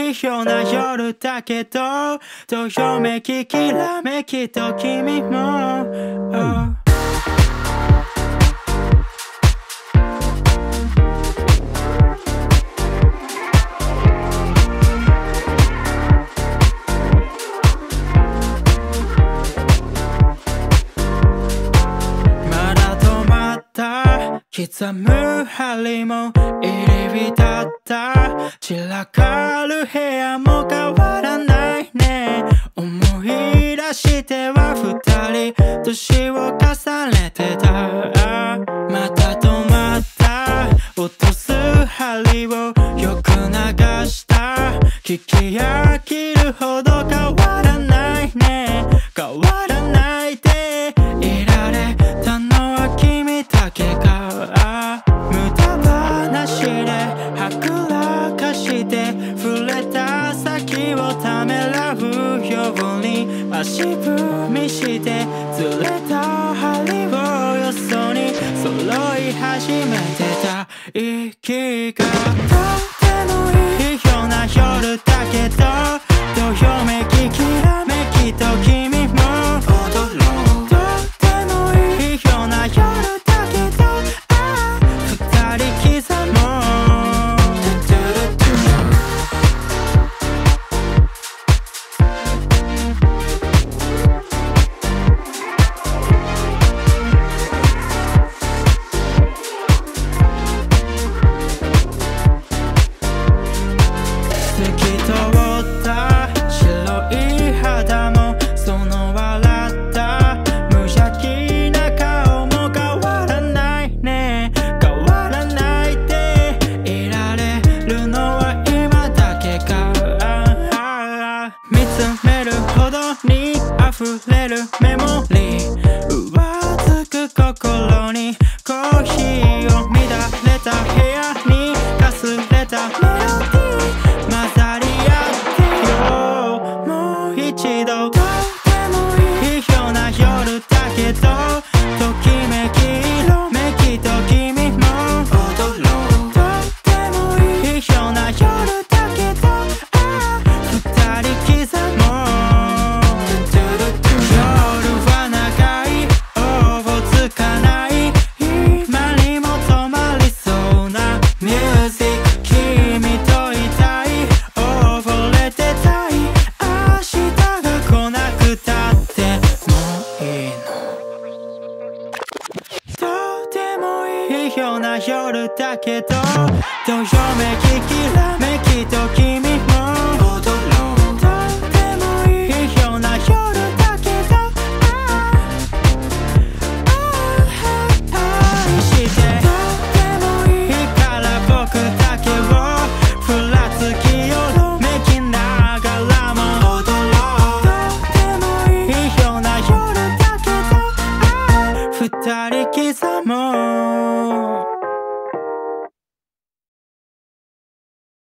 いいような夜だけどどよめききらめきと君も、刻む針も入り浸った散らかる部屋も変わらないね思い出しては二人年を重ねてたまた止まった落とす針をよく流した聞き飽きるほど変わらないね変わらないでいられたのは君だけか無駄話ではぐらかして触れた先をためらうように足踏みしてずれた針をよそに揃い始めてた息がとてもいいような夜だけどどよめききらめきと君も踊ろうとてもいいような夜だけど二人刻もう透き通った白い肌もその笑った無邪気な顔も変わらないね変わらないでいられるのは今だけか見つめるほどに溢れるメモリー上つく心にコーヒーを乱れた部屋にかすれたメロディー混ざり合ってよもう一度とてもいいような夜だけどときめき色めきと君も踊ろうとてもいいような夜だけど二人刻もう夜は長いおぼつかない今にも止まりそうなミュージック君といたい溺れてたい明日が来なくたってもういいのとてもいいような夜だけどどよめききらめきと君も踊ろうとてもいいような夜だけど愛してとてもいいから僕だけをふらつきよめきながらも踊ろうとてもいいような夜だけど二人刻もう